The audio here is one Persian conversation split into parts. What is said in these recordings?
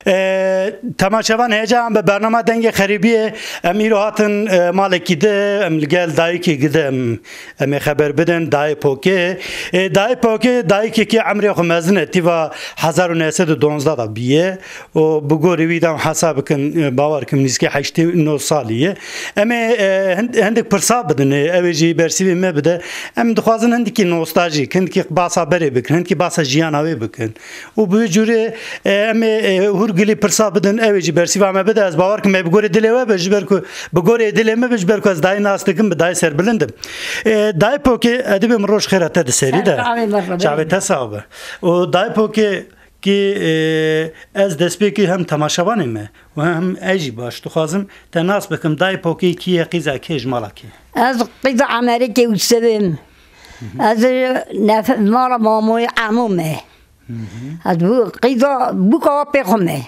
تماشاوان هجا به برنامه دنگ خریبیه امیرو هاتن مالکی ده ام لگل دایکی گده ام خبر بدن دای پوکه دایکی که عمری خو مزنه تیوا 1912 دا بیه و بگوری ویدم حساب کن باور کن نیست که 89 سالیه اما هندک پرسا بدن اوجی برسیبی ما بده ام دخوازن هندکی نوستالژیک هندکی باسا بری بکن هندکی باسا جیاناوی بکن و به جوری ام هرگلی پرسا بدن اوجی برسیبا ما بده از باور کن بگوری دلوا بجبر کو بگوری دلما بجبر کو از دای ناستکم به دای سر بلندم دای پوکه ادب مروش خیرات ده سری ده جاوی تصاوب و دای پوکه که از دسپیکی هم تماشاوانیم و هم اجی باش تو خازم تناس بکم دای پوکی کی قیزا کیج مالکی از قیزا امریکی و سبم از مالا ماموی عمومه از قیزا بوکا پیخمه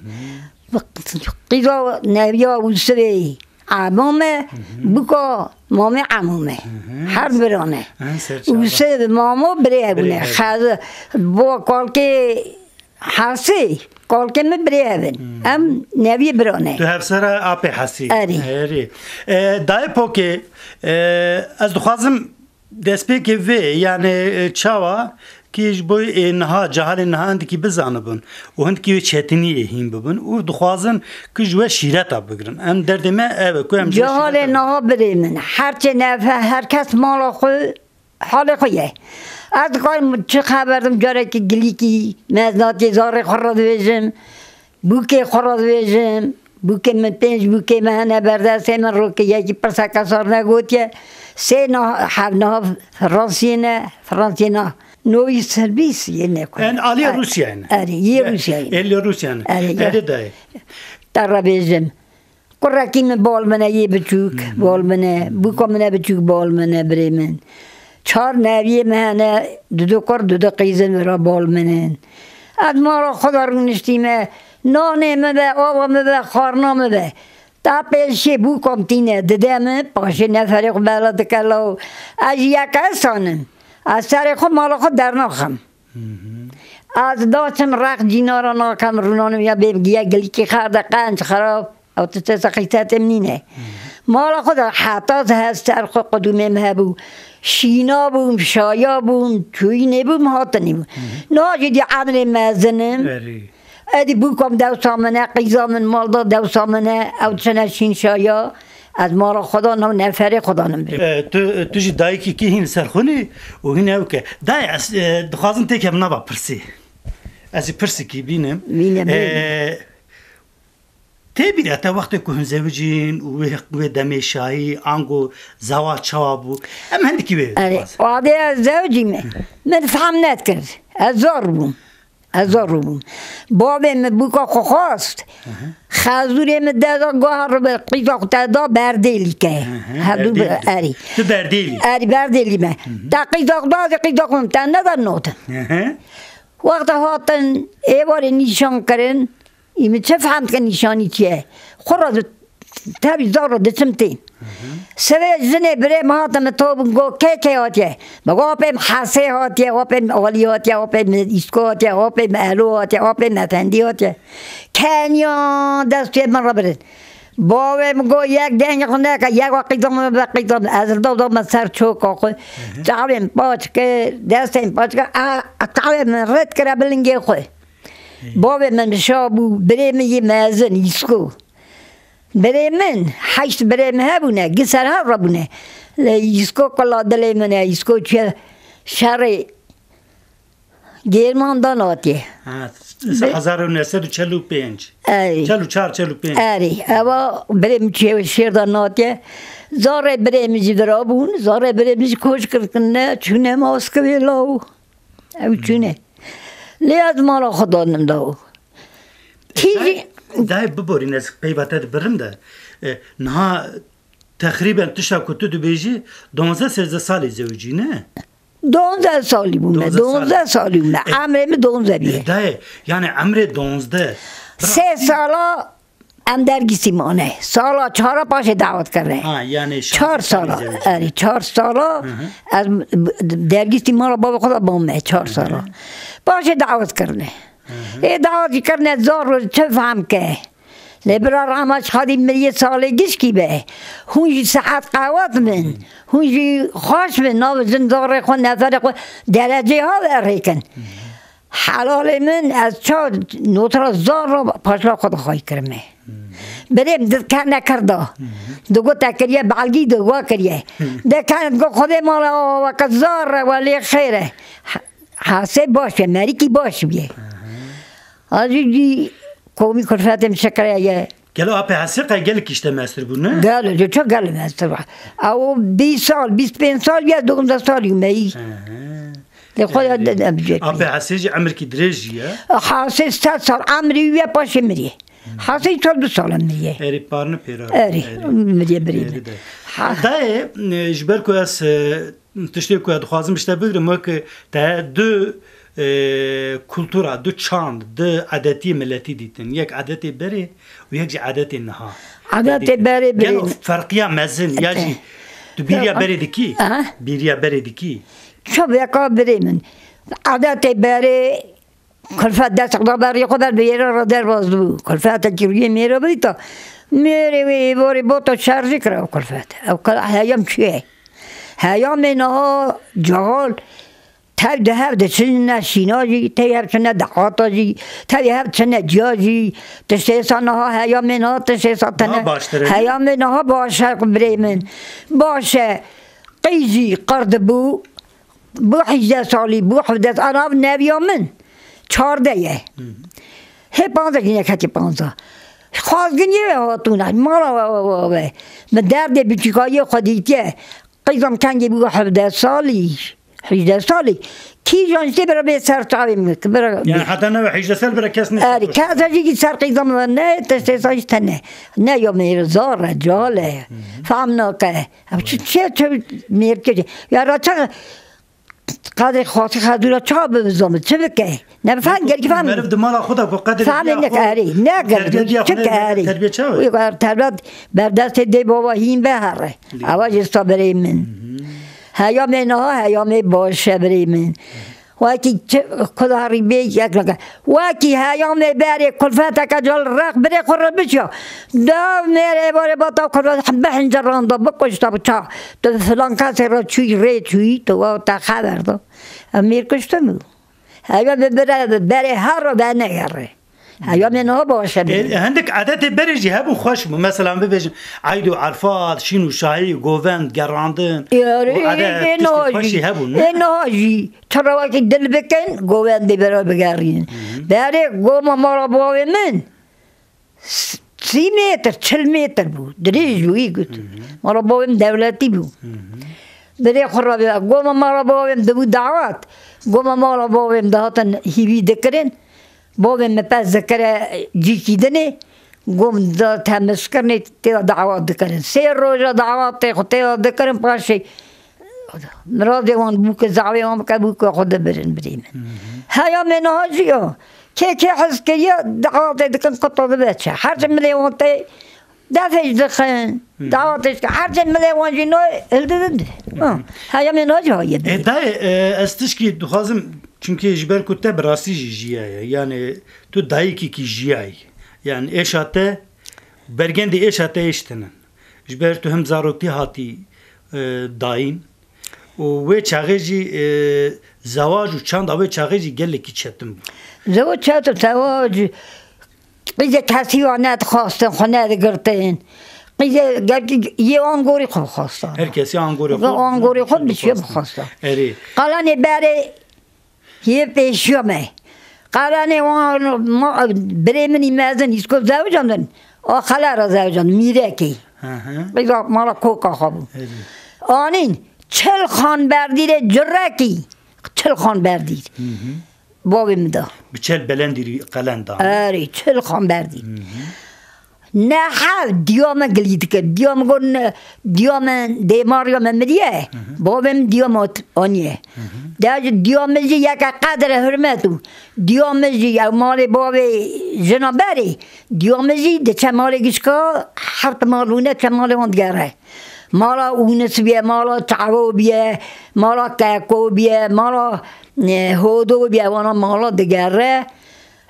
قیزا نویا و سبی عمومه بوکا مامه عمومه هر برانه و سب مامو بریه بونه خواهد با کالکه حسی کالکه می بریه بون ام نوی برانه تو هفسر آپی حسی اری دای پوکه از دخوازم دسپی که وی یعنی چاوا کیش بوی نها جهال نها هند کی بزانه بون و هند کی چتنی هیم ببون و دخوازن که جو شیرت بگرن ام درد ما او کو ام جهال نها بریم هر چه نفه هر کس مال خو حال خویه از کار چه خبرم جاره که گلی کی مزنات زار خورد ویجم بوکه خورد ویجم بوکه من پنج بوکه من برده سه من رو که یکی پرسا کسار نگوتیه سه نه هفت نه فرانسینا نوی سرویس یه نکن. این آلی روسیه این. آره یه روسیه این. آلی روسیه این. آره دای. ترابیزم. کراکی من بال منه یه بچوک بال منه بوکا منه بچوک بال منه بریم. چهار نویه منه دو کار دو قیزن را بال منه. از ما را خدا رو نشتیمه نانه مده آوا مده خارنا مده. تا پیشی بوکم تینه ددمه پاشه نفرق بلد کلاو از یک سانم. از سر خود مال خود در ناخم از داشتم رق جینا را ناکم رونانم یا بگیه گلی که خرده قنج خراب او تسا قیتت امنینه مال خود حتی هست سر خود قدومم هبو شینا بوم شایا بوم چوی نبوم هاتنی بوم ناجدی عمل مزنم ادی بوکم دو سامنه قیزا من مال دا دو سامنه او چنه شین شایا از ما را خدا نو نفر خدا نمیره تو جی دایی کی هین سرخونی و هین او که دای از دخوازن تک هم نبا پرسی از پرسی کی بینم تی بیره تا وقتی که هم زوجین و دمیشایی آنگو زواج چوابو هم هندی کی بیره آده از زوجی من فهم ند کرد از بوم بابه من بوکا خواست خازوری من دادا گوه رو به قیفا خدا بردیلی که اری تو بردیلی اری بردیلی من تا قیفا خدا تا ندار نوتن وقت هاتن ایوار نیشان کرن ایمه چه فهمت که نیشانی چیه خورا تابی زار رو دچمتین سوی زنه بره مهاتم تو بگو که هاتیه بگو آپیم حسه هاتیه آپیم آلی هاتیه آپیم ایسکو هاتیه آپیم اهلو هاتیه آپیم نتندی هاتیه کنیان دستوی من را برد باوی مگو یک دنگ خونده که یک وقیدم بقیدم از دو من سر چوک آخو چاویم پاچ که دستیم پاچ که چاویم من رد کرده بلنگی خوی باوی من بشابو بره من یه مازن ایسکو برای من 8 برای من هبونه گسر ها را بونه ایسکو کلا دلی منه ایسکو چه شر گرمان داناتیه 1945 44 اری اما برای من چه شیر داناتیه زاره برای من جدرا بون زاره برای من کوش کرکنه چونه ماسکوی لاو او چونه لیاد مالا خدا نمداو تیجی دای ببورین از پیواتت برم ده نه تقریبا تشا کتو دو بیجی 12 سالی زوجی نه 12 سالی بونه 12 سالی بونه عمرم 12 بیه دای یعنی عمر 12 3 سالا ام درگیسی مانه سالا 4 پاش دعوت کرده یعنی 4 سالا 4 سالا از درگیسی مالا بابا خدا بامه 4 سالا پاش دعوت کرده دعوتی کرنه زار چه فهم که لبرا رامش خادی مریه سالگیش کی به هونجی صحت قوت من هونجی خوش من ناو زندار خون نفر خون درجه ها برکن حلال من از چا نوتر زار رو پاشلا خود خواهی کرمه بریم دکان نکرده دو تکریه بالگی دو کریه دکان گو خود مالا وقت زار ولی خیره حاسه باشه مریکی باشه بیه آجی کومی کلفتم شکریه گلو آپ حسیقه گل کشته مستر بود نه؟ گلو چه گل مستر بود او 20 سال 25 سال یا 12 سال یومی خود آپ حسیج عمر کی درجیه؟ حاسه 100 سال عمری و پاشه مریه حاسه 2 سال مریه اری پارن پیرا مریه بریم دای جبر کو اس تشتی کو دخوازم اشته بگیرم که تا دو کلتورا دو چاند دو عادتی ملتی دیتن یک عادتی بری و یک عادتی نها عادتی بری گلو فرقیه مزن یا جی تو بیریا بری دکی بیریا بری دکی شو بيقى بريمن عادات بري كلفات داس قدر خدر بيرا ردر وازدو كلفات الجريه ميرا بيتا ميري بوري بوتو شارجي كراو كلفات او هيام شيء هيام انها جهال تاب ده ده سن شيناجي تاب سن دقاطاجي تاب سن جاجي تشيسانها هيام انها تشيساتنا هيام انها باشه بريمن باشه قيجي قرد بو 18 سالی بو 17 انا نویا من 14 هی 15 گینه کتی 15 خواستگینی هاتونه مالا من درد بیچیکایی خودیتیه قیزم کنگی بو 17 سالی 18 سالی کی جانشتی برای به سر تعویم میکنه یعنی حتی نه 18 سال برای کس نیست آره کسی که سر قیزم نه تشتیسایش تنه نه یا میرزار رجاله فهمنا که چه میرکه یا را چه قدر خاطر خدورا چه بزنم چه بکه نه فهم گری فهم مرد دماغ خدا کو قدر فهم نکاری نه گری چه کاری تربیت چه وی کار تربیت بر دست دی بابا هیم بهره آواز استابری من هیام نه هیام باشه بری من وقتی خدا ریبی یک لگه وقتی هیام بری کلفت کجال رق بری خورد بچه دام میره باره با تا کلفت به هنجران دا بکش تا بچه تو فلان کسی را چوی ری چوی تو تا خبر دا امیر کشتم هیام بری هر رو به نگره هیام نه باشه بری هندک عادت بری جی هبون خوش مثلا ببیشم عید و عرفات شین و شاهی گووند گراندن عادت خوشی هبون نه چرا وقتی دل بکن گووند برای بگرین بری گوم ما باوی من 30 متر 40 متر بود دریج بویی گفت ما باویم دولتی بود بری خرابی گوم ما باویم دو دعوت گوم ما باویم دهاتن هیوی دکرین باویم پس ذکر جی کیدنه گم دا تمس کرنی تیرا دعوت دکرین 3 روزا دعوت تیرا دکرین پاشی مراد وان بوک زعوی وان که بوک خود برین بریم هیا من هاجیو که حس که یا دعوت دکن قطع بچه هر جمع لیوان تی دفعش دکن دعوتش که هر جمع لیوان جی نوی الدنده هیا من هاجی دای استش کی دخوازم çünkü jiber kutte berasi jiye yani tu dayı ki jiye yani eşate bergendi eşate eştenen jiber tu hem zarokti hati dayın o ve çağıcı zavaju çanda ve çağıcı gelki çetim زواج چطور زواج قیزه تصیوانت خواستن خونه گرتن قیزه یه آنگوری خود خواستن herkesi angori خود آنگوری خود بسیار خواستن قلنی بره یه پیشیامه قلنی وان برمنی مازن اسکو زوجاندن آخلا را زوجاند میره کی قیزه مالا کوکا خواب آنین 40 خان بردیر جرکی 40 خان بردیر باویم دا بچل بلندی قلندا آره 40 خان بردیر نه ها دیام گلید که دیام گون دیام دیماریا ممریه باویم دیامات آنیه دیامزی یک قدر حرمتو دیامزی یا مال باوی جنابری دیامزی ده چه مال گیشکا هفت مالونه چه مال وندگره مالا اونس بیه مالا تعو بیه مالا کاکو بیه مالا هودو بیه وانا مالا دگره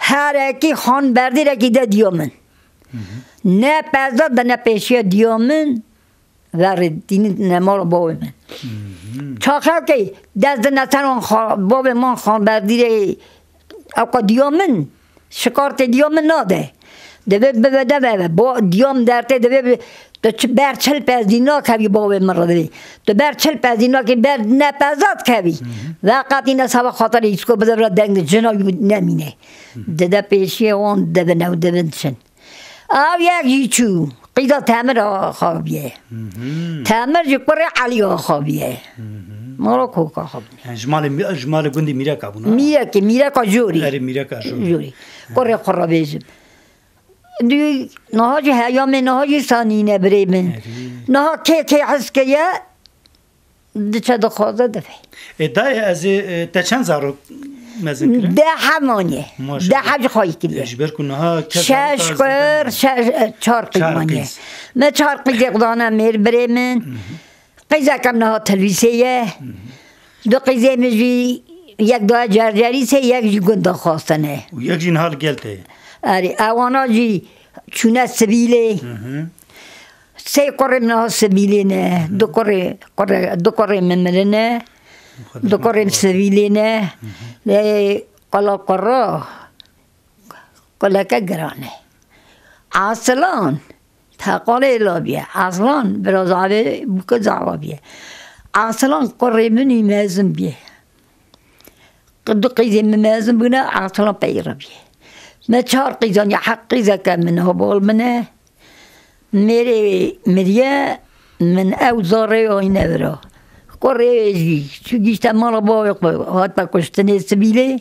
هر اکی خان بردی را که ده دیامن نه پزاد نه پیشی دیامن ورد دین نمال باب من چاخه که دست نتران باب من خان بردی را اوکا دیامن شکارت دیامن ناده دوی ببده با دیام درته دوی تو بر چل پس دینا کبی باب من را دوی تو بر چل پس دینا که بر نپزاد کبی وقت این سوا خاطر ایسکو بده را دنگ جنایی نمینه ده پیشی اون دوی نو دوی چن او یک چو قیدا تامر خوابیه تامر جکره علی خوابیه مارا کوکا خواب جمال گندی میره کابونا میره کا جوری اره میره کا جوری کره خرابیجم دی نهاجی هیام نهاجی سانینه بری من نه که حس که یه دچه دخوازه دفعه ادای از تچند زارو مزن کرد؟ ده همانیه ده حج خواهی کریه اجبر کنه ها شش قر چار قیمانیه من چار قیدانه میر بری من قیزه کم نه تلویسیه دو قیزه میجی یک دو جرجری سه یک جی گنده خواستنه و یک جین حال گلته اری اوانا جی چونه سبیله سه قره نه سبیله نه دو قره ممرنه دو قره سبیله نه قلا قره قلا که گرانه اصلان تقاله لابیه اصلان برازاوی بکه زعوابیه اصلان قره منی مازم بیه دو قیزه مازم بونه اصلان پیره بیه ما چهار قیزان یا حق قیزه که منها بول منه میریه من او زاره آینه برا قره جی چو گیشت مالا باوی هات با کشتنه سبیله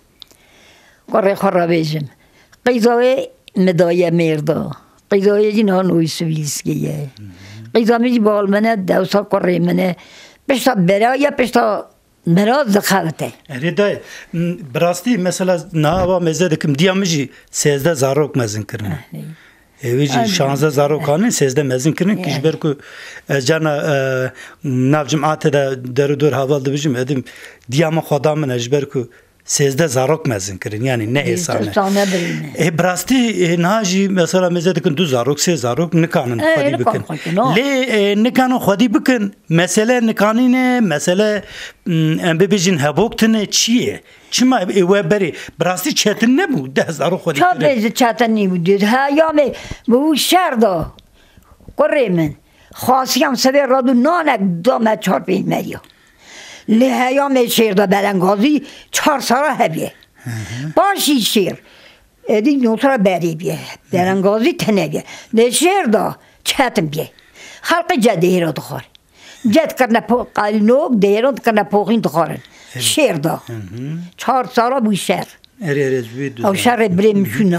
قره خرابیشم قیزاوی مدایه مردا قیزاوی جی نه نوی سبیلسکیه قیزاوی جی بول منه دوسا قره منه پشتا برای پشتا مراد زخارته. ریدای براستی مثلا ناوا مزه دکم دیامجی 13 زاروک مزن کرن. اویجی 16 زاروکانه 13 مزن کرن کیش برکو جانا ناف جماعت دا درودور حوال دبیجم ادم دیام خدا من اجبرکو 13 زاروک مزن کرن یعنی نه اسانه. براستی ناجی مثلا مزه دکن 2 زاروک 3 زاروک نکانن خودی بکن. لی نکانن خودی بکن مسئله نکانینه مسئله ببیجین هبوکتنه چیه؟ چما ایوه بری براستی چتن نبود 10 زارو خودی کرن. چه بیز چتن نبود ها یامه به شهر دا قره من خاصیم سبی رادو نانک دامه 4-5 مریا. لی هیام شیر دا بلنگازی 4 ساله هبیه باشی شیر ادی نوترا بری بیه بلنگازی تنه بیه لی شیر دا چتن بیه خلق جده را دخوار جد کرنه قلنوک دیران کرنه پوخین دخوارن شیر دا 4 ساله بوی شهر او شهر بریم شونه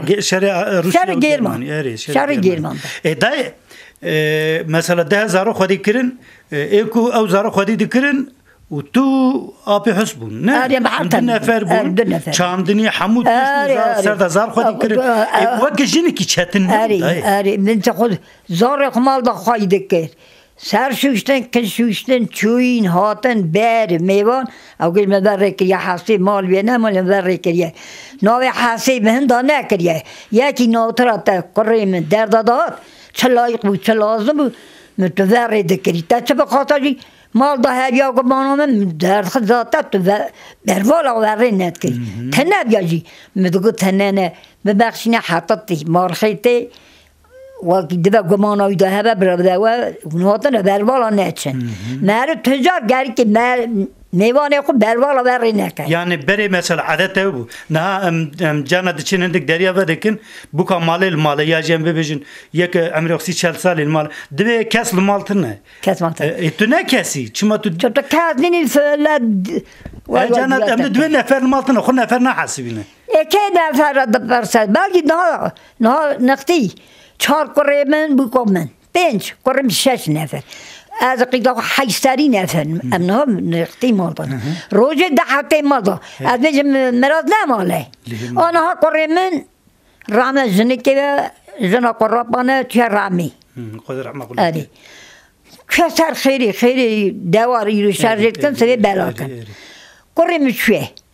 شهر گرمان شهر گرمان دای مثلا 10 زارو خودی کرن ایکو او زارو خودی دکرن و تو آبی حسبون نه دو نفر بون چاندنی حمود سرد زار خودی کرن وقت جنی کی چتن آره من خود زار خمال دا خواهی دکر سر شوشتن کن شوشتن چوین هاتن بر میوان او گل مدر کریه حاسی مال بینه مال مدر کریه نوی حاسی بهن دا نکریه یکی نوترا تا قره من درد داد چه لایق بود چه لازم بود متوری دکری تا چه بخاطری مال دا هبیا گمانو من درد خود ذاته تو بروالا وری ند کری تنه بیاجی مدگو تنه نه ببخشینه حطتی مارخیتی وقتی دو گمانایی ده هبه برده و اونهاتن بروالا نچن مرد تجار گری که میوانه خود بروالا بری نکن یعنی بری مثلا عادته بود نه جانا دچینندک دریا بدکن بکا مال یا جنب ببیجن یک امریکسی 40 سال المال دوی کس المال تنه کس مال تنه تو نه کسی چما تو تو کس نینی فلد جانا دوی نفر المال تنه خود نفر نحسبینه که نفر درصد بلکه نه نقطی 4 قره من بکم من 5 قره 6 نفر از قیدا 8 نفر امنها نقطی مالدان روز 10 مالدان از بچه مراد نماله آنها قره من رام زنکه زنا قربانه چه رامی خدا رحمه الله آری کسر خیری دواری رو شرجت کن سوی بلا کن قره مشوه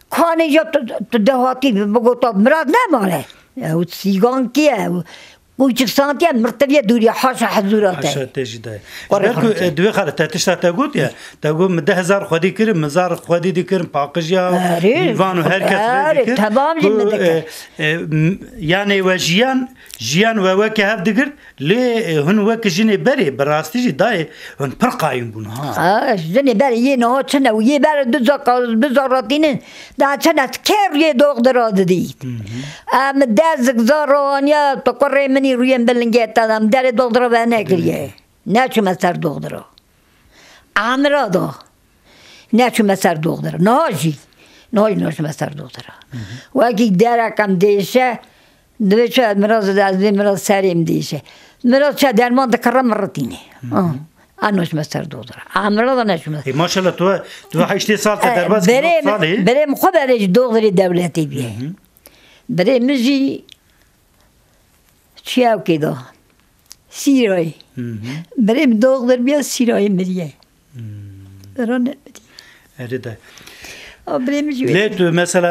کانی جا تو دهاتی بگو تو مراد نماله او سیگان کیه کوچک سانتیه مرتبه دوری حاش حضوراته حاش تجده برکو دوی خاله تاتش تا گوت یا تا گو مده هزار خودی کرم مزار خودی دی کرم پاکجیا میوانو هر کس دی تمام جمده یعنی وجیان جیان و وک هف دگر لی هن وک جنی بری براستی جی دای هن پر قایم بون ها جنی بری یه نه چنه و یه بر دو زکار بزاراتینن دا چنه کر یه دختر دید ام دزگ زارانیا تو کره منی رویم بلنگه تادم در دختر و نکریه نه چه مسر دختر امرا دا نه چه مسر دختر نهاجی نهاجی مسر دختر وکی درکم دیشه دوی چه مراز دازی مراز سریم دیشه مراز چه درمان دکرم مرتینه آنوش مستر دودره امراض نشون ماشاءالله تو 8 سال تدرباز سالی بریم خود برای دکتری دولتی بیه برای مزی چی او کدا سیرای بریم دکتر بیا سیرای مریه برای نمیدی هرده بریم جوی لی تو مثلا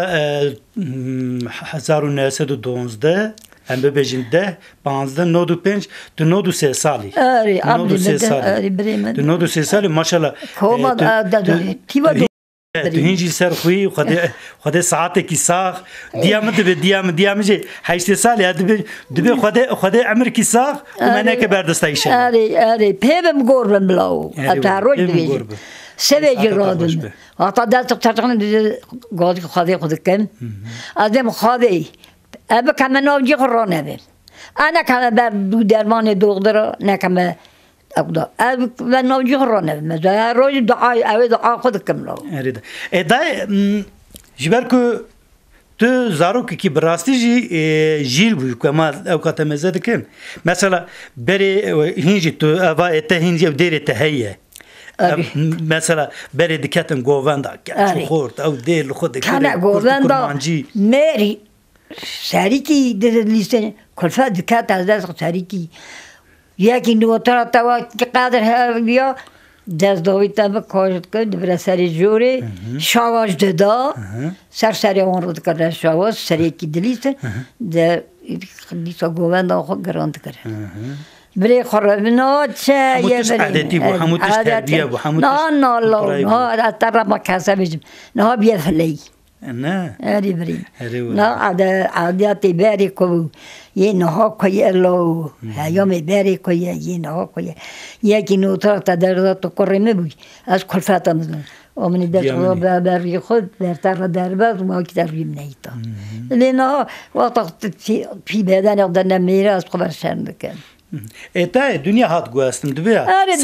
1912 هم ببینیم 10 15 95 تو 93 سالی آری آری بریم تو 93 سالی ماشاءالله کما تیوا تو هنجی سر خوی خود ساعت کی ساخ دیام جه 8 سالی دبی خود عمر کی ساخ و منه که بردستایشه آری پیبم گوربم بلاو تا روی دیگه سویجی رادن حتی دست ترتقن گادی خود کن ازم خودی اب کم نوجی خورانه بیم انا کم بر دو درمان دختر نکم اقدا اب نوجی خورانه بیم مثلا روز دعای خود کم لو اريد دای جبر کو تو زاروک کی براستی جیل بو کما اوقات مزد کن مثلا بری هنجی تو اوا ته هنجی دیر تهیه مثلا بری دکتن گووندا خورد او دیر خود کنا گووندا مری سریکی در لیستن کلفت دکت از دست سریکی یکی نوتر توا که قدر ها بیا دست داوید تبا کاشت کرد برای سری جوری شواج دادا سری آن رو کرد شواج سریکی دلیست در لیسا گووند آخو گراند کرد برای خرابنا چه یه برای عادتی بو هموتش تربیه بو هموتش نه ترا ما کاسه بجم نه بیا فلی نه اری بری نه عادتی بری کو یه نها کوی لو هیام بری کوی یه نها کوی یکی نوتر تا در تو کرمه بود از کلفتم آمنی دست رو بری خود برتر درباز ما کی در ریم نیتا لینا وقت پی بدن اقدام نمیره از خبر شرم کن ایتا دنیا هات گوستم دویا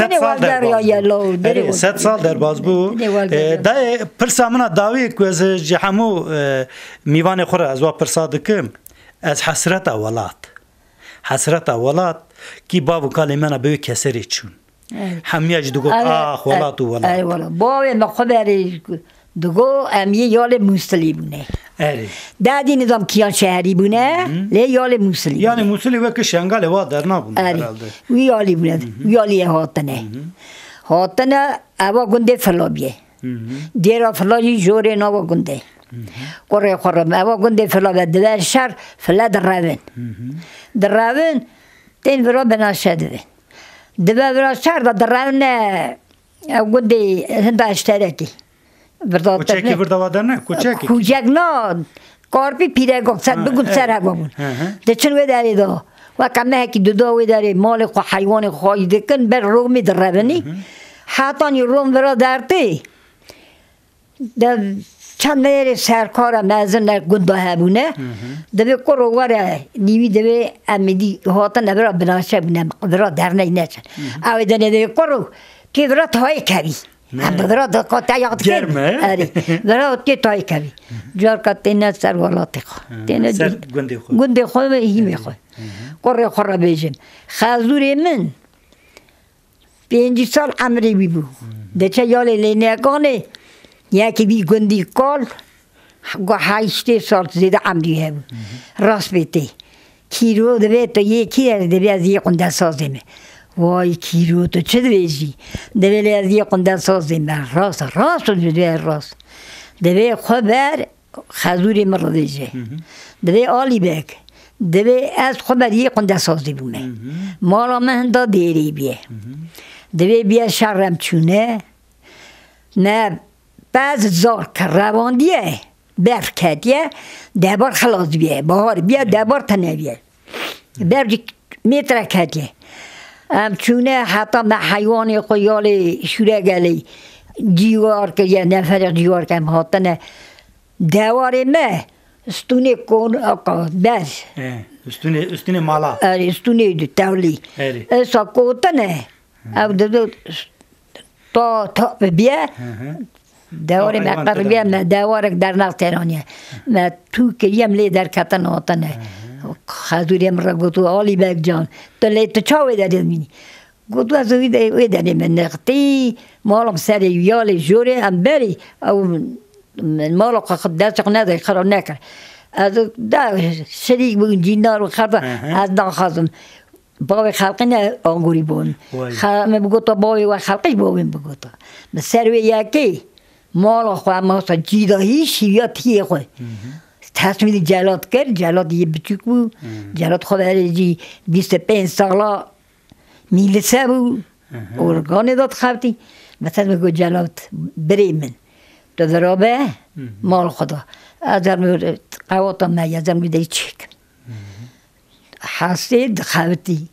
100 سال در باز بو دای پرسامنا داوی کوز جهمو میوان خور از وا پرسادکم از حسرت اولاد کی بابو کلمنا به کسری چون همیاج دگو آخ ولات ای والا بابا ما خبری دگو امیه یال موسلی بونه دادی نظام کیان شهری بونه لی یال موسلی یعنی موسلی وک شنگال وا در نبونه herhalde وی یالی بونه یالی هاتنه اوا گنده فلابیه دیرا فلاجی جوری نوا گنده قره خرم اوا گنده فلابه دور شر فلا درون تین برا بناشده دور شر درون گنده هنده اشتراکی کوچکی بردوادن نه کوچک نه کارپی پیره گفت بگم سر بابون دچن و داری دا و کمه کی دو و داری مال خو حیوان خواهی دکن بر رومی درونی حتانی روم برا درتی در چند نیر سرکار مزن در گنده هبونه دوی کرو وره نیوی دوی امیدی هاتن برا بناشه بونه برا در نچن اوی دنی دوی کرو که برا تای کبی برا دکاتا یاد کن آری برا که تای کبی جار کتینه سر والاتی خو گنده خو هیمی خو کره خورا بیجم خازوری من 5 سال عمری بی بو دچه یالی لینه کانه یکی بی گندی کال 8 سال زیده عمری هم راست بیتی کیرو دوی تو یکی دوی از یه قنده سازیمه وای کیرو تو چه دویجی دوی از یه قنده سازیمه راست دوی دوی خبر خازوری مرادیجه دوی آلی بک دوی از خبری قنده سازی بومه مالا مهنده دیری بیه دوی بیه شرم چونه نه بعض زار که رواندیه برف کردیه ده بار خلاص بیه بهار بیه ده بار تنه بیه برف میتره کردیه چونه حتی من حیوانی قیال شوره گلی جیوار که یه نفر جیوار که هاتنه دواره مه استونه کن آقا بس استونه مالا استونه تولی اسا کوتنه او دو تا بیه دواره مقر بیه ما دواره در نقطرانیه ما تو که یم لی در کتن هاتنه خازوری امرا گوتو آلی بک جان تو لی تو چاوی دادید مینی گوتو از اوی دادید من نقطی مالم سر یالی جوری هم بری او مالو خود دستق نداری خراب نکر از دا شریک بگن جیندار و خرده از دا خواستم باوی خلقی نه آنگوری بون من بگوتا باوی و خلقی باوی بگوتا سروی یکی مالو خواه ماسا جیدا هیچ یا تیه خواه تصمیم جلاد کرد جلاد یه بچوک بود جلاد خود هرجی 25 سالا میلسه بود ارگان داد خواهدی مثلا بگو جلاد بری من تو درابه مال خدا ازم قواتم نه ازم میده چیک حسید خواهدی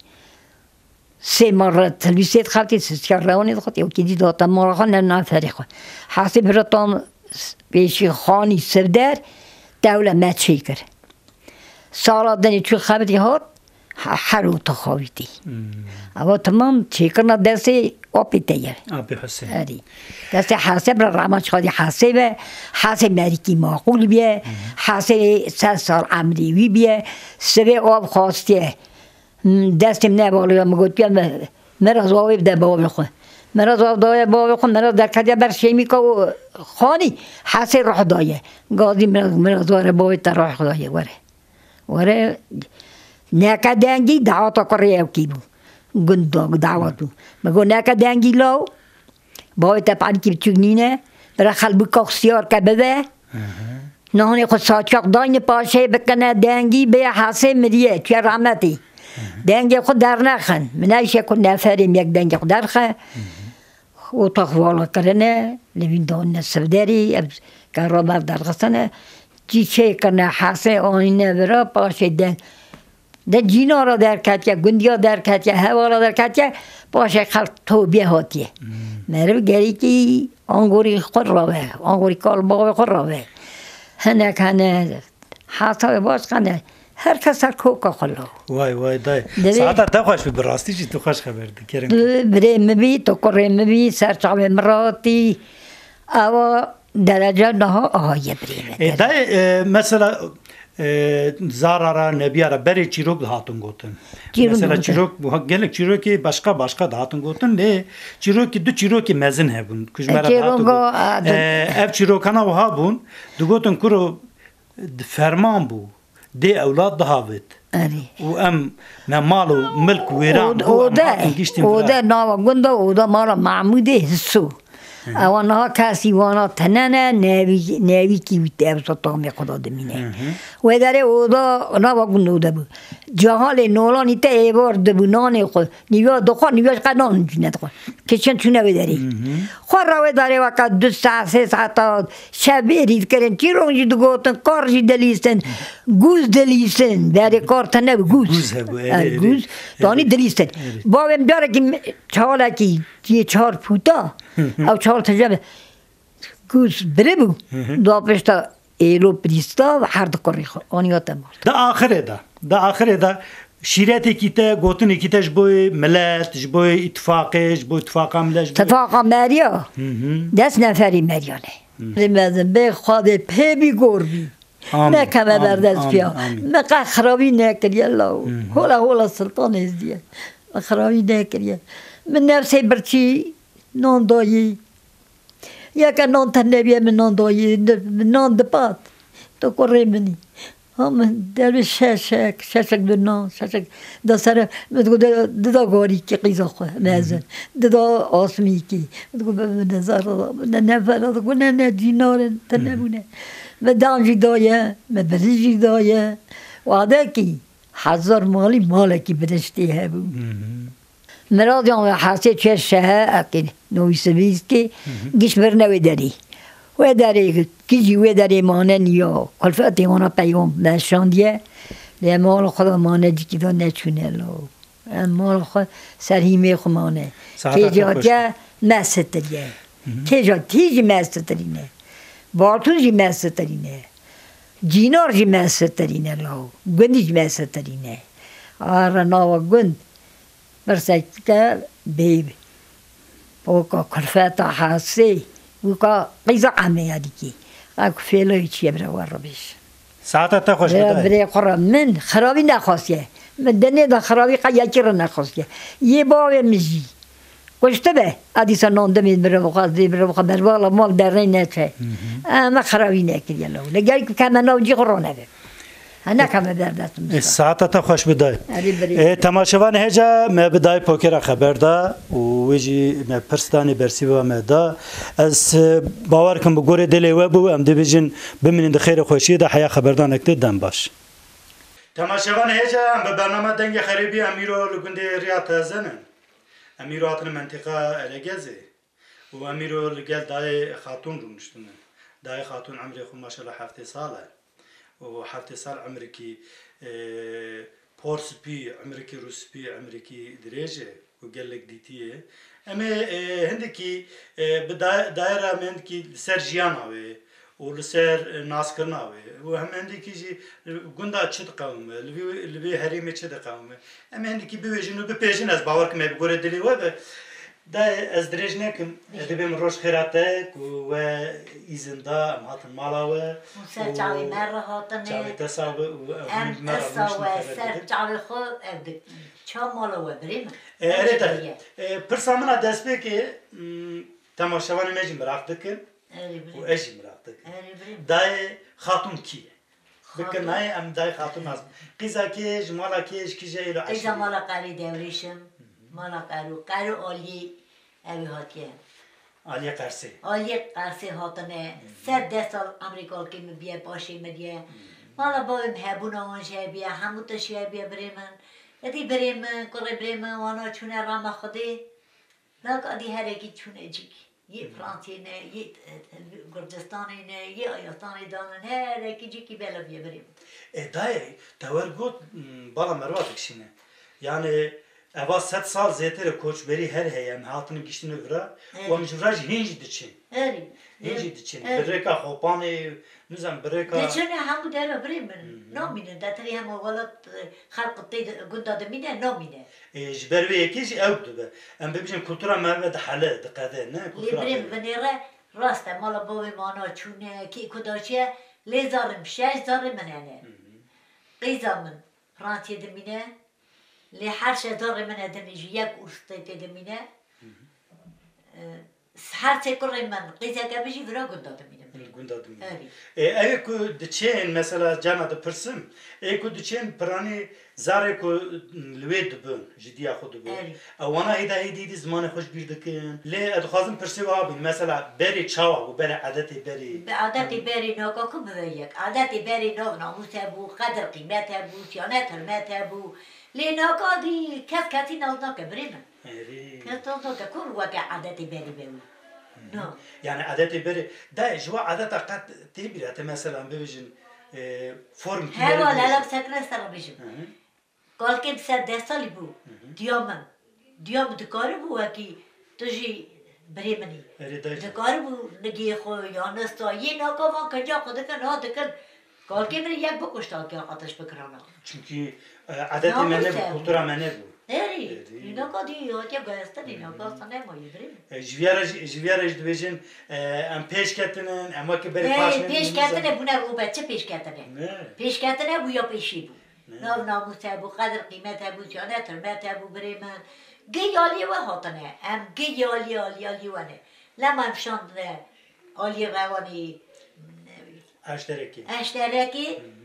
3 مرة تلبیسیت خواهدی سیار روانی خواهدی و کدی داتا مال خواهد نه فری خواهد حسید براتان پیشی خانی سردر دوله مچی کرد سالا دنی چو خواهدی هات حرو تا خواهدی اما تمام چی کرنا دستی آبی تیار آبی حسین دستی حسب را رامش خواهدی حسب مریکی معقول بیه حسب 3 سال عمریوی بیه سوی آب خواستیه دستیم نبالی مگود بیان مرز آبی بده بابی خود مرز آب دایه بابی خود مرز در کدیه بر شیمی که خانی حسب روح دایه گازی مرز واره بابی تا روح دایه واره نکه دنگی دعوتا کریه کی بود گنداگ دعوتو مگو نکه دنگی لاو باید تپان کی بچونینه برای خلبو کاخسیار که بده نهانی خود ساچاق داین پاشه بکنه دنگی به حاسه مریه توی رحمتی دنگی خود در نخن منایشه کن نفریم یک دنگی خود در خن اتاق والا کرنه لبین دان نصفداری که را مرد در غستنه چی چه کنه حاسه آینه برا پاشه دنگ ده جینا را در کتیه گندیا در کتیه هوا را در کتیه باشه خلق توبیه هاتیه مرو گری که آنگوری خود را به آنگوری کال باقی خود را به هنه حساب باز کنه هر کس هر کوکا خلا وای دای ساعت تا خوش بی براستی چی تو خوش خبر دی کرم بره مبی تو کره مبی سرچاوه مراتی اوا درجه نه آهایه بره دای مثلا زارارا نبیارا بری چیروک دهاتون گوتن مثلا چیروک گلک چیروکی başka دهاتون گوتن نه چیروکی دو چیروکی مزن هبون کجمرا دهاتون ev çirokana و هابون دو گوتن کرو فرمان بو دی اولاد دهاوت و ام مالو ملک ویران او ده ناوا گنده او ده مالا معموده حسو اوانها کسی وانا تننه نوی کی بیت افسا تامی خدا دمینه و داره او دا ناوا گنده ده بود جهال نولانی تا ایوار ده بود نانه خود نیویا دخواه نیویاش قد نان جونه دخواه کچن چونه بداری خواه راوه داره وقت 2 ساعت 3 ساعت شب رید کرن چی رونجی دو گوتن کار جی دلیستن گوز دلیستن داره کار تنه گوز دانی دلیستن باویم داره که چاله که یه 4 فوتا او 4 تجربه گوز بره بو دو پشتا ایلو پریستا و هر دو کاری خود آنیات مارد دا آخره دا شیرتی کیته گوتنی کیته جبوی ملت جبوی اتفاق ملت اتفاق مریا دست نفری مریانه رمزن به خواهد پی بی گور بی نکمه بردست بیا نکه خرابی نکریه لاو هولا سلطان ازدیه خرابی نکریه من نفسی برچی نان دایی یکا نان تنبیه من نان دایی نان دپات تو کره منی هم در ششک دو نان ششک دا سر دا گاری که قیزا خواه مزن دا آسمی کی نظر نفر نه جینار تنبونه مدام جی دایه مبرز جی دایه واده کی 1000 مالی مالکی بدشتی هبو مراد یام حاسی چه شه اکی نویسویز کی گیش برنوی داری و داری کی و داری مانه نیا کلفتی اونا پیام نشان دیه لی مال خدا مانه دی که نچونه لو مال خود سرهیمه خو مانه که جاده مستریه که جا تیجی مسترینه باتون جی مسترینه جینار جی مسترینه لو گندی جی مسترینه آره ناوا گند برسه که بیب وکا کلفتا حاسی وکا قیزا عمه یادی کی اکو فیلوی چیه برای وربیش ساعت تا خوش بدای برای قرآن من خرابی نخواستیه من دنیا دا خرابی قیاکی رو نخواستیه یه باوی مزی کشته به ادیسا ناندمید برای بخواستی برای بخواه بروالا مال در نی نچه اما خرابی نکریه لو لگری که کمه ناوجی قرآنه به هنه کمه بردستم ساعت تا خوش بدای تماشاوان هجا ما بدای پوکر خبر دا و ویجی ما پرستانی برسی و ما دا از باور کم بگوره دلی و بو ام دیویژن بمینید خیر خوشی دا حیا خبردان اکتر دم باش تماشاوان هجا ام به برنامه دنگ خریبی امیرو لگنده ریاض زنن امیرو هاتن منطقه الگزه و امیرو لگل دای خاتون رو نشتنن دای خاتون عمری خو ماشاءالله 7 ساله و 7 سال عمركي بورسبي عمركي روسبي عمركي دريجه وقال لك ديتيه اما هندكي بدايره مندكي سرجياناوي ولسر ناسكرناوي وهم هندكي جي غوندا تشد قوم اللي هريمه تشد قوم اما هندكي بيجنو ببيجن از باور كم بقول دلي و دا از درجنكم دبم روش خيراتك و إزندا مهاتن مالاوه سر جاوي مرة هاتنه جاوي تساوي ام اساوه سر جاوي خو ابدك چه مالاوه بریم اريد برسامنا دست بكي تماشاوان مجي مراقبكن و اجي مراقبكن داي خاتون كيه بكن ناي ام داي خاتون ناس قيزا كيج مالا كيج كيجا الى عشرين قيزا مالا قاري دوريشم مالا قارو آلی اوی هاتیه آلی قرصه آلی قرصه هاتنه 100 سال امریکا که میبیه باشی میدیه مالا بایم هبون آنشه بیه هموتشه بیه بریمن یدی بریمن کلی بریمن وانا چونه رام خودی ناک آدی هر اکی چونه جیک یه فرانسی نه یه گردستانی نه یه آیستانی دانن هر اکی جیکی بلا بیه بریمن دای تورگوت بالا مرواتك شینه یعنی اوا 100 سال زیتر کوچبری هر هیم هاتن گشتن ورا و مجراج هنج دچین هنج دچین برکا خوپانی نزم برکا دچین همو در بریم نامینه دتری هم غلط خلق تید گنداد مینه نامینه جبروی یکیش اوت به ام ببینم کلتورا مرد حاله دقیقه نه کلتورا بریم بنیره راست مالا بوی مانا چونه کی کداشیه لیزارم 6000 مننه قیزا من فرانسیه دمینه لی هر شهر من ادمیجی یک اوستی دمینه هر سکر من قیزا کبیجی ورا گنداد مینه گنداد مینه اگه کو دچین مثلا جامعه پرسم اگه کو دچین پرانی زاره کو لوید بن جدیا خود بن وانا ایدا ایدی زمان خوش بیردکن لی ادخوازم پرسی وابن مثلا بری چاوا و بری عادتی بری عادتی بری ناکا کو بیک عادتی بری ناموس بو قدر قیمت بو سیانت حرمت بو ليناكا دي كاتي ناوطاك بريمة كاتوطاك كل وقع عادتي بري بيو نو يعني عادتي بري دا جوا عادتا قد تبري مثلا بيجن فورم كي هلا لا سكر سر بيجن قال كم سد سالي بو ديوم دكاربو وكي تجي بريمني دكاربو نجي خو يانستا يناكا وان كجا خدك نادكن قال كم ريك بكشتا كي قطش بكرانا çünkü عادت منه bu, kultura منه bu. Eri, naka diyor ki gösteri, naka sana mı yediriyor? Jiviyara dibêjin em pêşketinin, em wekî berê paş ne? Pêşketine buna rûbet, çi pêşketine? Pêşketine bu ya pêşî bu. Nav namus bu, qadr qîmet bu, canet hürmet bu berê min. Giyaliye ve hatine, em giyaliye ve ne? Lema emşandine, aliye ve vani Eştereki. Eştereki,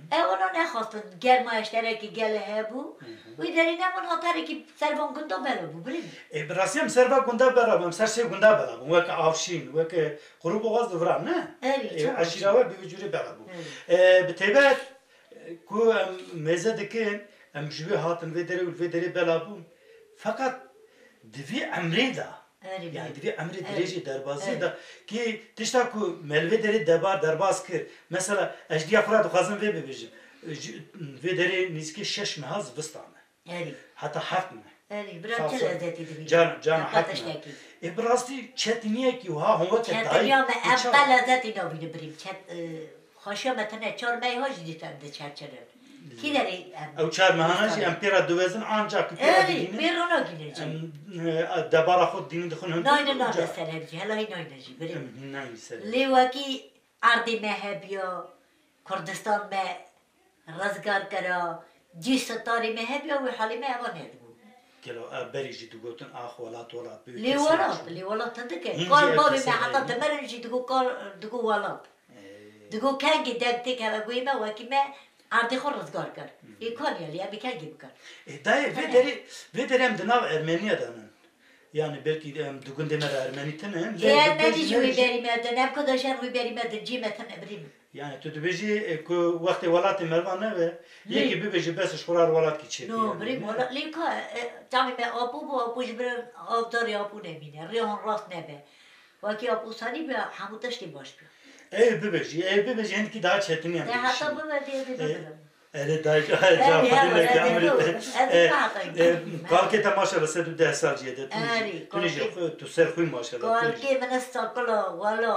اونا نخواستن گرما اشتراکی گله هبو وی داری نمون هاتاری که سربان گنده بلا بو بریم براسي ام سربا گنده برابم سرسي گنده برابم وك عفشين وك قروب غاز دفران نه عشيراوه بوجوري برابو بتبات كو مزه دكين ام جوي هاتن ويدري برابو فقط دفي امريدا يعني دفي امري دريجي دربازي دا كي تشتاكو ملوي دري درباز كر مثلا اجديا فراد خازن في بيجي ويدري نيسكي شش مهاز بستانه حتى حفمه برام چه لذتی دبی جان حتما ابراستی چتنیه کی ها هو که دای چتنیا ما اول لذتی نبینه بریم چت خوشی متنه چهار ماه هاش دیدم ده چرچره کی داری او چهار ماهانش امپیرا دوزن آنجا که پیرا دینه میرونا گیره دبارا خود دینه دخون هم نه سرهجی هلا هی ناینجی بریم نه سر لیواکی اردی مهبیا کردستان مه رزگار کرا جی ستاری مهبیا و حالی مه وانه كيلو بريجي تقولون اخ ولات ولات لي ولات تدك قال بابي ما حطت تمرنجي تقول ولات تقول كان قدامتك هذا قيمه وكما عندي خرز قاركر يكون يلي ابي كان جيبكر داي فيدري ام دنا ارمينيا دانا يعني بلكي دقون دمر ارمني تنن يا ما تجي ويبري ما دنا كذا شان ويبري ما تجي ما تنبريم يعني تدبيجي كو وقت ولات مرمانه يجي بيجي بس شخرار ولات كي نو بريم ولا ليكا تعمل ما ابو جبر افضل يا ابو نمينه ريون راس نبه وكي ابو ثاني به حموتش دي باش بيجي هند كي دا چتني ده حتى بده أنا دايك جافدين كامل قال كي تماشى لسه 10 سال جديد تونيجي تسير خوي ما شاء الله قال كي من استقل ولا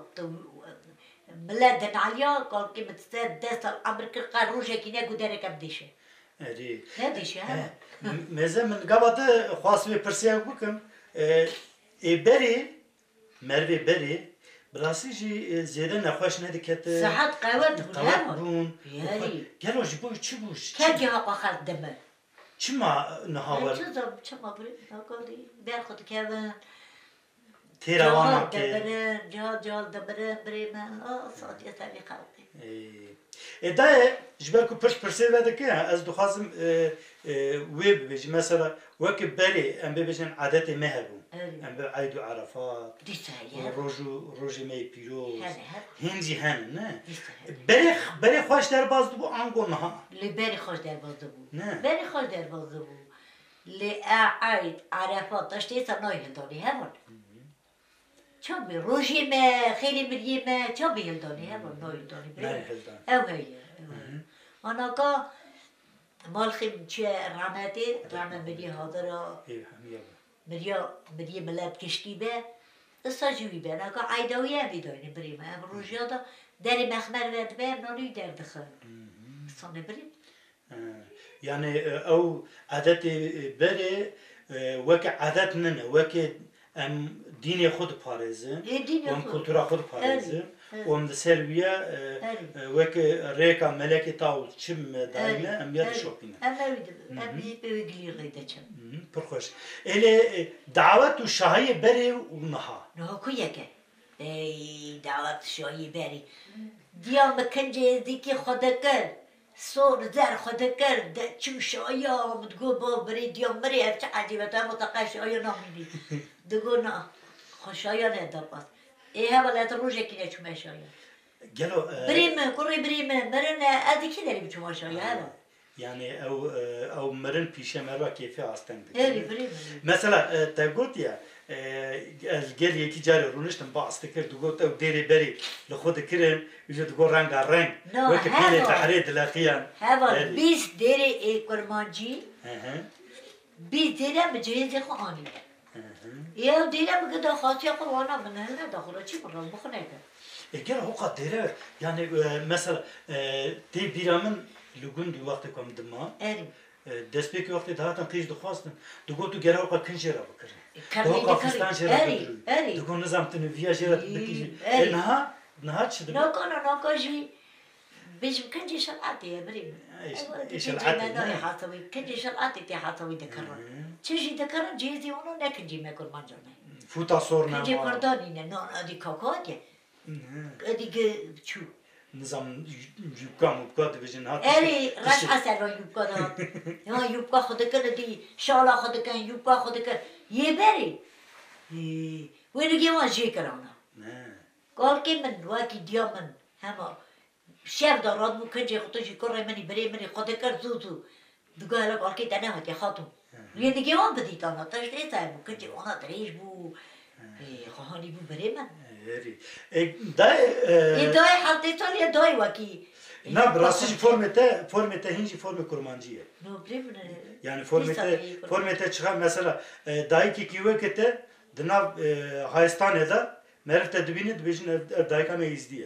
بلاد عليا قال كي متستاد دست الامريكا قاروجه كي نقول دارك بديشه ادي هاديش ها مازال من قبض خاص بيرسيا بكم بري مروي بري بلاسيجي زيادة نخواش ندكت صحت قوات بون قالوا جيبوا تشبوش كاكي هاقا خالد دمر شما نهاور شما بري هاقا بياخد كذا تيرا وانا جال دبرن بريمان صوت يسالي خالتي دا جبالكو برسي هذاك از دخازم ويب بيجي مثلا وكب بالي ام بيجن عاداتي مهبو ام عيدو عرفات روجي مي بيرو هنجي هن نه بري خوش در باز دو انگو نه لي بري خوش در باز دو بري خوش در باز دو لي عيد عرفات تشتي صناي هندوني هبون چابی روزی ما خیلی می‌ریم چابی هلدانی هم نایدانی بریم هی آنا که مال خیم چه رحمتی رحمت بدی حاضر بدی ملت کشتی به استاجوی به آنا که عیدایی هم بیدانی بریم هم روزی ها دری مخمر ورد به نانی در دخل سانه بریم يعني او عادت بره وك عادت ننه وك ام ديني خود باريزه وام كولتورا خود باريزه وام سيربيا وك ريكا ملكي تاو تشم دايما ام يد شوبينا ام بيجلي غيدا تشم برخوش الي دعوات الشاهي بري ونها نو كويك اي دعوات الشاهي بري ديال مكنجي ديكي خدكر صور زر خدكر چو شايا متقول بابري ديال مري هفت عجيبه تا متقاش شايا ناميني دقول نا خوشایا ندارد. ایه ولی تروجه کی نچ ماشایا. گلو. بریم کاری بریم مرن ادی کی داری بچه ماشایا هلا. يعني او مرن پیشه مرا کیفی هستن. بریم. مثلا تقولت يا الجل يكي جاري رونشتن باص تكر تقول او ديري بري لخود كرن يجي تقول رنگ رنگ. وكيل تحريد الاخيان. هذا بيس ديري كرمانجي. بيس ديري مجهز خواني. يا ديرا بقدر خاطي قوانا من هنا داخل شيء مرة بخناك. الجرا هو قد ديرا يعني مثلا تي بيرامن لقون دو وقت كم دما. دسبيك وقت ده تنقيش دخواستن. تقول تو جرا هو قد كنجرا بكره. هو قد فستان جرا بكره. تقول نظام تنفيا جرا بكره. نها شد. ناكا جي. بيج كنجي شلعتي يا بريم. شلعتي. حاطوي كنجي شلعتي تي حاطوي دكرر. تيجي دكرر جيزي ونو نكنجي ما كل منجرنا. فوتا صورنا. كنجي كرداني نه ادي كاكاكي. ادي شو. nizam yubka mubka dibijin hat. اری رش اثر را یوبکا داد یا یوبکا خود کنه دی شالا خود کن یوبکا خود کن یه بری وینو ما جی کرانا Ne. قال که من واکی دیا من همه شب داراد مو کنجی خودشی کره منی بری منی خود کر زو دگاه هلا قال که دنه هاتی خاتون یه دیگه هم بدید آنا تاش دیتا مو کنجی آنا دریش بو خواهانی بو بری من Eri. Dai یه دای حالتی تال یه دای واکی na brasici formete hinci forme kurmancıya. نو بری من Yani formete çıkan mesela dayı ki vekete dınav Haystane'da merifte dibini dibijin dayıka me izdiye.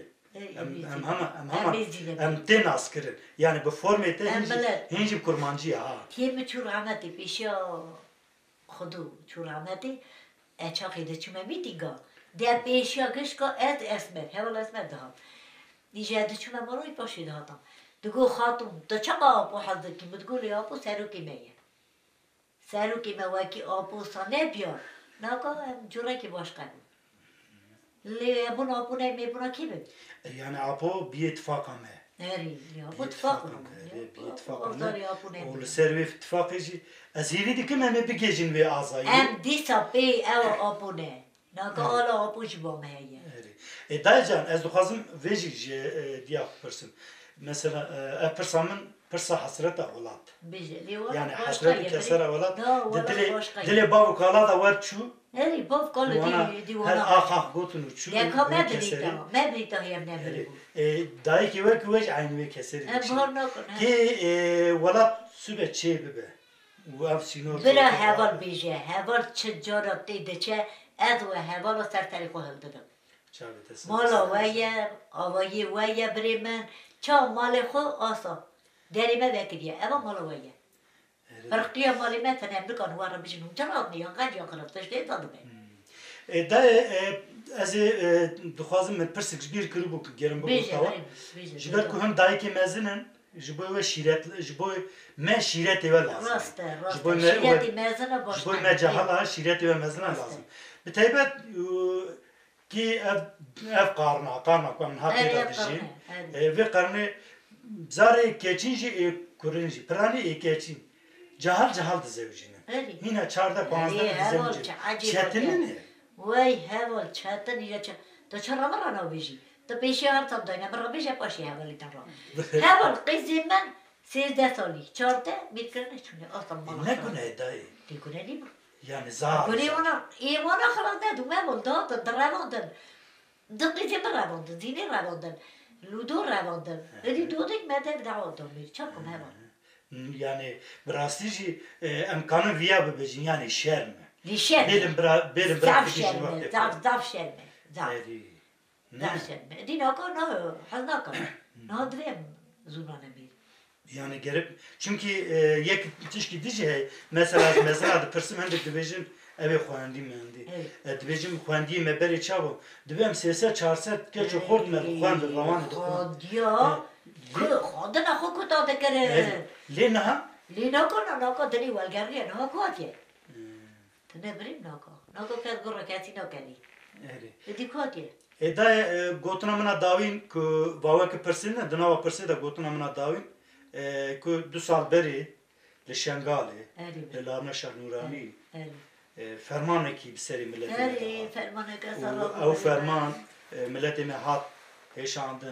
Hem ten askırın. Yani bu formete hinci kurmancıya ha. تیم چور رحمتی پیشا خودو چور رحمتی اچاقی ده چومه میتیگا ده پیشا گشکا اسمت هول اسمت دهام دیجه ده چومه مروی پاشی دهاتم دگو خاتم ده چقا آپو حضر کی مدگولی آپو سرو کی میه سرو کی مواکی آپو سانه بیار ناکا جوره کی باش قبول لی بون آپو نمی بونا کی ببین Yani apo bir ittifak ama. نری آپو اتفاق Bir ittifak ama. آپو آپو نمی Oğlu servi ittifakı azili dikim hem bir gecin ve azayı. ام دیسا پی او آپونه ناکا آلا آپوش با مهیه Dayıcan ez duhazım vejici diye pırsın. Mesela pırsamın pırsa hasreta olat. بیجه لیوانا Yani باش hasreti قایه keser olat. نه والا باش قایه Dile bavu kala da var çu. هری باف کال Ona دی her دیوانا ah gotunu çu. دیکا مبریتا مبریتا هیم نبری Dayı ki ve kuvvet aynı ve keseri. ام بار نکن Ki olat sübe çe bibe. Bu ev sinor. برا هوال بیجه هوال چه جارا دیده چه از و هوال سر تاریخو هل دادم مالا ویا آوایی ویا بری من چا مال خو آسا دریمه بکریه اما مالا ویا فرقیه مالی من تنه بکن وارا بجنون چرا نیان قد یا خلافتش دیده دادم Dayı ez duhazım men persik bir kırı bu gerim bu بیجه tava. بیجه Jiber ku hem dayı ki mezinin jiboy ve şiret jiboy me şiret ve lazım. راسته Jiboy راسته me شیرتی مزنه باش jiboy me cahala şiret ve mezine lazım. Bir taybet ki ev karna kuam hakkı da dişi. Ve karnı zare keçinci kurinci prani keçin. Cahal da zevcinin. Yine çarda kuanzda zevcinin. Çetini ne? وای هوال چطور نیجا چه تو چرا مرا بیشی تو پیشی هر تام داینه مرا بیشه پاشی هوالی تام را هوال قیزی من 13 سالی 14 میکنه چونه آسان مالا Ne güney dayı? دیگونه نیم Yani zar. گونه ایوانا خلاص ندو مبول داد در رواندن در قیزی من رواندن زینی رواندن لودو ravaندن ادی دودک مده رواندن میر چاکم هوال Yani brastici imkanı viya bebecin yani şer mi? لیشن Benim زف bıraktığı شرمه vakti. زف شرمه زف Ne? درشن دی نکن نه حال نکن نه دریم زونانه بیر Yani gelip çünkü yek tişki diye mesela da persim hem de dibejin eve xoandi mendi. Dibejin xoandi me beri çavo. Dibem sese çarsa geç xort me xoand roman da. خودیا خود نه خود کتا دکره Lena لی نکن نکن دلی والگریه نه کاتیه تنه بریم نکن نکن که گره کسی نکنی دی کاتیه da gotuna mına davin ku vava ki persine dınava persi de gotuna mına davin ku 2 sal beri li Şengalê li Larna Şahnurani fermanê ki bi serî milletê اری فرمانه که سلام ew ferman milletê me hat hêşandin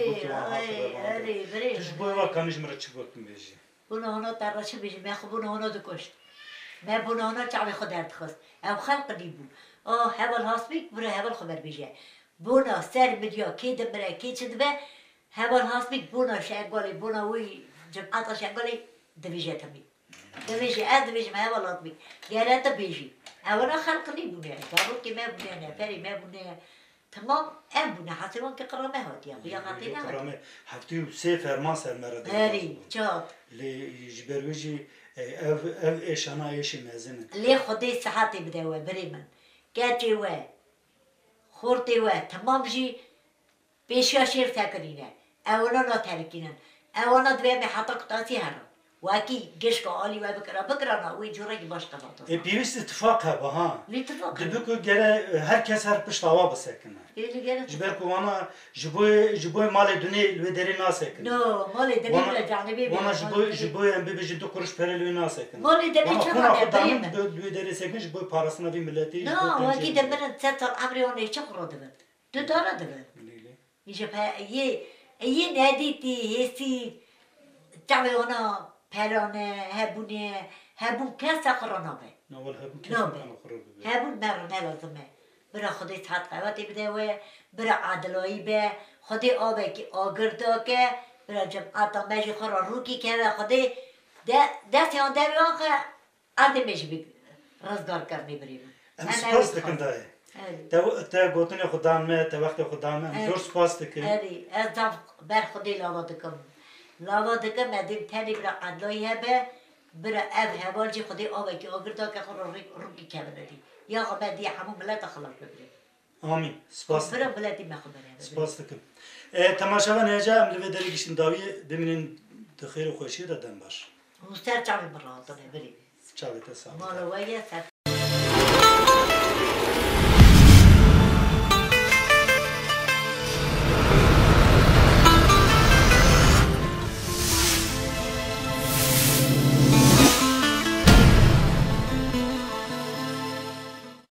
اری بریم ji bo eva kanî ji min re çi gotin bêjî بونه هنو تراشی بیشی من خب بونه هنو دکشت من بونه هنو چاوی خود درد خست او خلق دی بود هول هاسبیک بره هول خبر بیشه بونه سر بدیا کی دمره کی چه دبه هول هاسبیک بونه شنگالی بونه وی جمعات شنگالی دویجه تمی دویجه دویجه من هول هاسبیک گره تا بیشی اولا خلق دی بونه دارو که من بونه نه پری من بونه tamam en bune hasıvan ki kırame hatiye ya katine Kırame haftı se ferman sermere de eri çok li ji ber wê jî ev eşana eşi mezin ليه خدي صحتي بدوا بريمن قاتي وا خورتي وا تمام جي بيشا شير تاكرينا اولا لا تاركينا اولا دوامي حطك تاسي هرا واکی گشک عالی و بکرنا وی جوره کی باش قباطه پیوست اتفاق هبه ها لیتفاق دبی که گره هر کس هر پشت هوا بسکنه ایلی گره جبر که وانا جبوی مال دنیا لوی دری ناسکنه نو مال دنی بلا جانبی وانا جبوی ام بی دو قرش پر لوی ناسکنه مال دنی وانا چه خونه خواهد خودم بریم لوی دری سکنه جبوی پاراسنا وی ملتی نه واکی دمن سطر امریانه چه خورده بود دو داره بود میشه یه ندیدی هستی جویانا پرانه هبون کس خورانه به نوال هبون کس نامه خورده هبون مرانه لازمه برای خودی تحت قوتی بده و برای عدلایی به خودی آبه که آگرده که برای جمعاتا میشه خورا روکی که خودی دستی آن دوی آخه عرده میشه رزگار کرنی بریم ام سپاس دکن دای تا گوتن خدام me تا وقت خدام ام زور سپاس دکن اری از دم بر خودی لاوا دکم ادیم تنی برای عدلایی هبه برای اف هوال جی خودی آبه که آگرده که خورا روکی که بندی یا خب دی همون ملت خلاص ببریم آمین سپاس برای ملتی مخبره سپاس دکن تماشاوان هجا ام لوی دری گشتن داوی ببینین دخیر و خوشی دادن باش مستر چاوی مراتونه بریم چاوی تا سلام مالویه سر